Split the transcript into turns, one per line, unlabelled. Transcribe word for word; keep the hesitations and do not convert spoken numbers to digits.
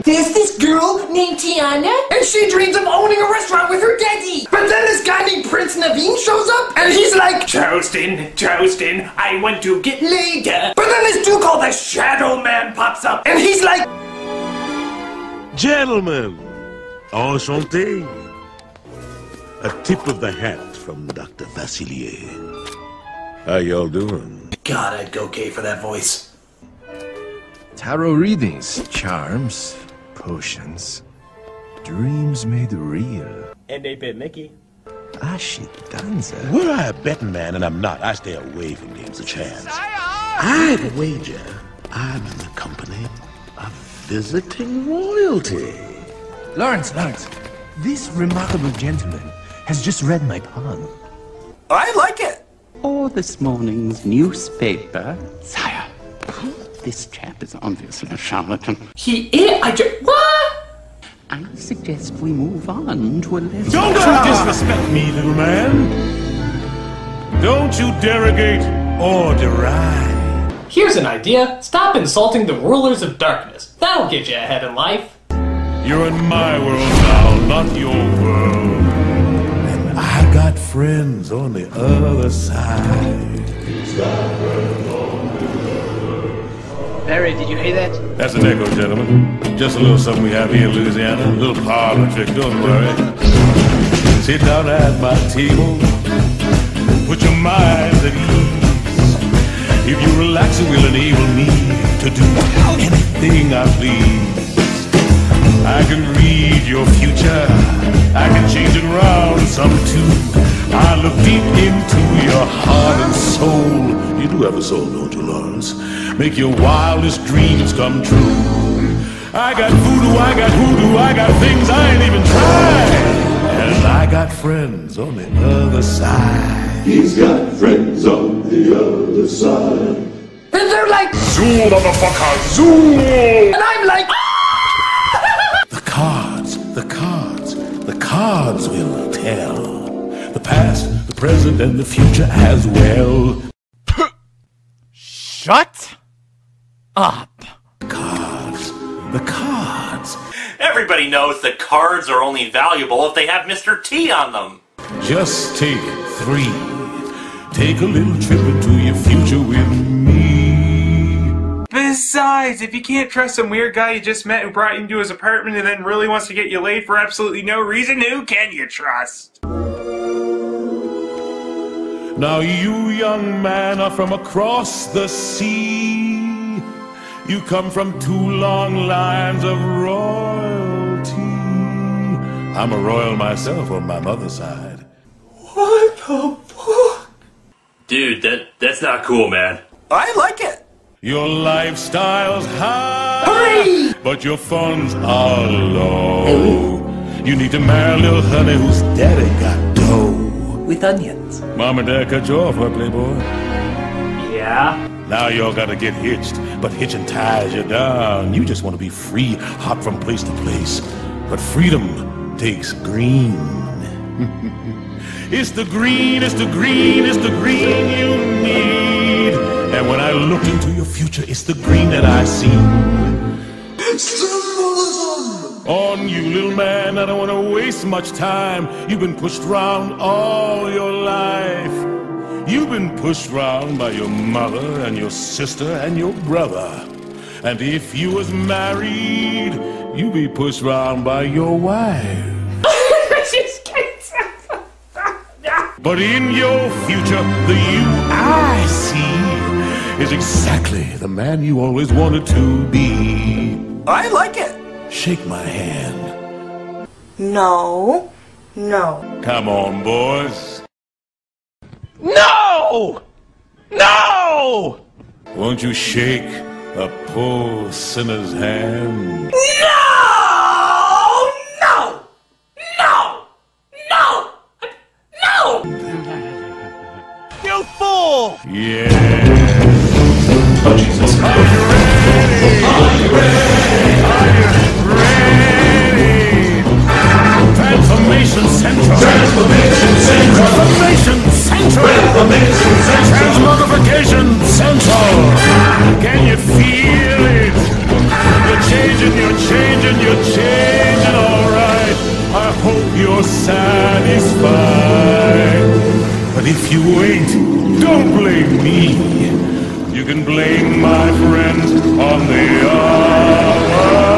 There's this girl named Tiana, and she dreams of owning a restaurant with her daddy. But then this guy named Prince Naveen shows up, and he's like, Toastin, Toastin, I want to get laid. But then this dude called the Shadow Man pops up, and he's like,
Gentlemen, enchanté. A tip of the hat from Doctor Vasilier. How y'all doing?
God, I'd go gay for that voice.
Tarot readings, charms, potions, dreams made real.
And a bit Mickey.
Ashidanza.
Were I a betting man, and I'm not, I stay away from games of chance. I'd wager I'm in the company of visiting royalty.
Lawrence, Lawrence, this remarkable gentleman has just read my palm.
I like it.
Or this morning's newspaper. Sire, this chap is obviously a charlatan.
He is? I just... What?
I suggest we move on to a less...
Don't you disrespect me, little man. Don't you derogate or deride.
Here's an idea. Stop insulting the rulers of darkness. That'll get you ahead in life.
You're in my world now, not your world. And I got friends on the other side.
Barry, did you hear that?
That's an echo, gentlemen. Just a little something we have here in Louisiana. A little parlor trick, don't worry. Sit down at my table. Put your minds at ease. If you relax, it will enable me to do anything I please. I can read your future. I can change it around some too. I look deep into your heart and soul. You do have a soul, don't you, Lawrence? Make your wildest dreams come true. I got voodoo, I got hoodoo, I got things I ain't even tried. And I got friends on the other side.
He's got friends on the other side.
And they're like,
Zoom, motherfucker, zoom!
And I'm like,
The cards, the cards, the cards will tell. The past, the present, and the future as well.
Shut up.
Cards, the cards.
Everybody knows that cards are only valuable if they have Mister T on them.
Just take three. Take a little trip into your future with me.
Besides, if you can't trust some weird guy you just met who brought you into his apartment and then really wants to get you laid for absolutely no reason, who can you trust?
Now you, young man, are from across the sea. You come from two long lines of royalty. I'm a royal myself on my mother's side.
what the fuck?
Dude, that that's not cool, man.
I like it.
Your lifestyle's high,
Hurry!
but your funds are low. You need to marry a little honey whose daddy got dough.
With onions.
Mom and Dad cut you off, huh, Playboy?
Yeah?
Now y'all gotta get hitched, but hitching ties you down. You just want to be free, hop from place to place. But freedom takes green. It's the green, it's the green, it's the green you need. And when I look into your future, it's the green that I see. Symbolism! On you, little man, I don't want to waste much time. You've been pushed around all your life. You've been pushed around by your mother and your sister and your brother. And if you was married, you'd be pushed around by your wife. But in your future, the you I see is exactly the man you always wanted to be.
I like it.
Shake my hand.
No. No.
Come on, boys.
No! No!
Won't you shake a poor sinner's hand?
No! No! No! No! No!
You fool!
Yeah.
Oh, Jesus.
Are you ready? Are you ready? Are you ready? Transformation Central. Transformation Central. Transformation Central. Transformation Central. Transmogrification Central. Can you feel it? You're changing your fine. But if you ain't, don't blame me. You can blame my friends on the hour.